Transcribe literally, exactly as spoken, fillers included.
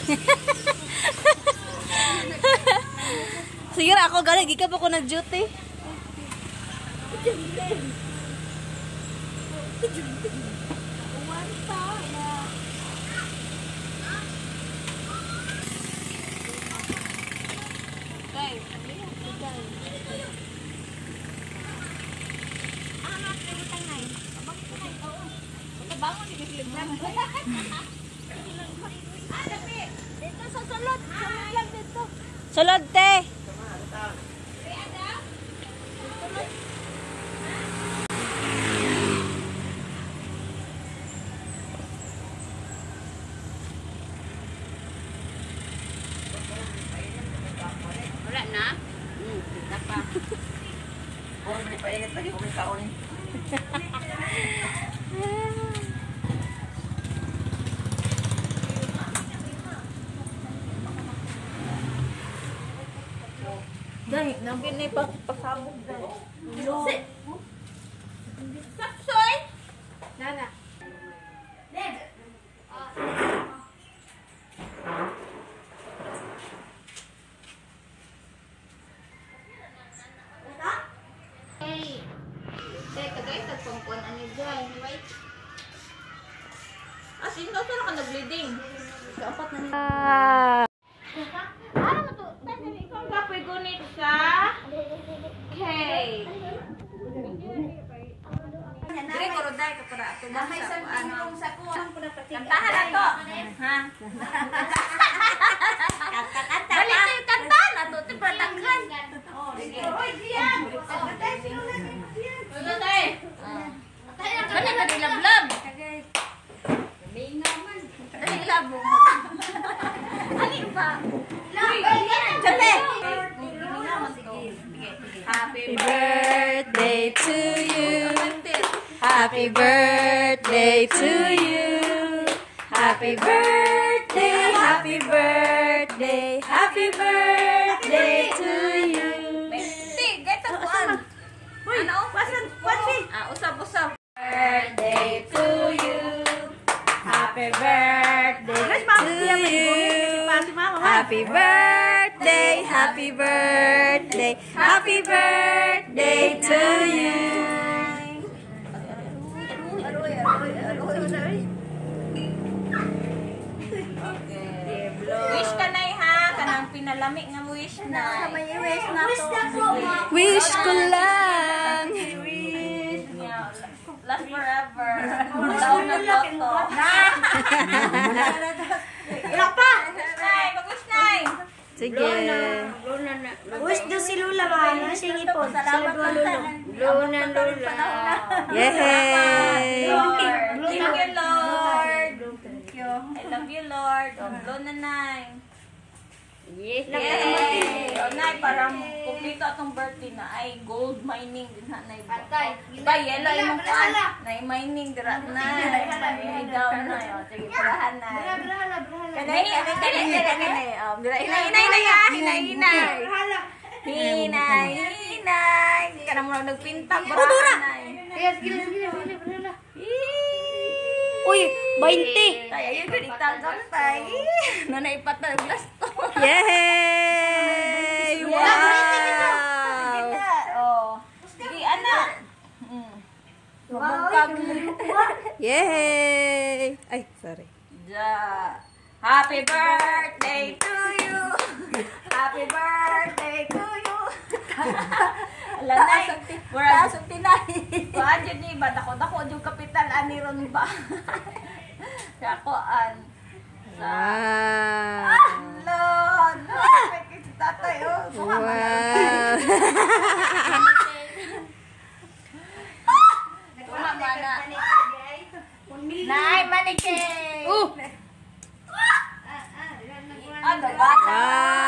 Sige na ako galing, ikaw pa ko nag-duty. Bangun di bilik lang. Dito sa sulod, sulod dito. Sulod te. Wala na? Hmm, kita pa. Oh, may paingat lagi ko may kaon eh. Dahil, nabin na ipagpasabog dahil. Sapsoy! Nana. Hey. Teka guys, nagpangkuan ani dyan. Wait. As in, daw ka nag-bleeding. Kaapat na nila. Ah. Ah, mato. Ikaw ang kapoy gunit sa K. Dire ko roday ka para ato ba sa ano sa kuan. Kantahan na to. Ha? Kanta-kanta. Balik kayo kanta na to, ti production. Oh, sige. Oy, diyan. Kantay sino na diyan. Kantay. Kantay na ka na dilablab. Minga man. Ay labo. Ani ba? Chate. Happy birthday to you. Happy birthday to you. Happy birthday, happy birthday, happy birthday to you. Hindi, gata ko an. Ano? Wasan, wasan. Ah, usap-usap. Birthday to you. Happy birthday to you. Happy birthday, happy birthday, happy birthday to you. Wish ka na ha, kanang pinalami nga wish na. Wish na to. Wish ko lang. Last forever. Daw na toto. Ila pa. Nay, mag-wish nay. Sige. Wish do si Lula mga singi po. Salamat Lula. Lula Lula. Yay! Lord. Thank you, Lord. Thank you. I love you, Lord. Oh, blow na nay. Yes. Yay! O nay, para kumpleto atong birthday na ay gold mining din ha nay. Patay. Ba, yellow imong pan. Nay mining dira na. Ay daw na. O, sige, purahan na. Kanay, kanay, kanay, kanay. O, dira, hinay, hinay, hinay, ha? Hinay, hinay. Hinay, hinay. Hindi ka na muna nagpinta. Purahan na. Uy, twenty. Kaya yun, ganitang gantay. Nanay patag last to. Yay! Wow! Oh. Sige, anak. Mm. Mabungkag. Yay! Ay, sorry. Ja. Happy birthday to you. Happy birthday to you. Alanay. Wala sa tinay. Kuan jud ni ba dako dako jud kapital ani ron ba. Kakoan. Wow! Lord. Kay tatay oh. Wow! Mana. Nay, manike. Uh! Ano ba? Wow!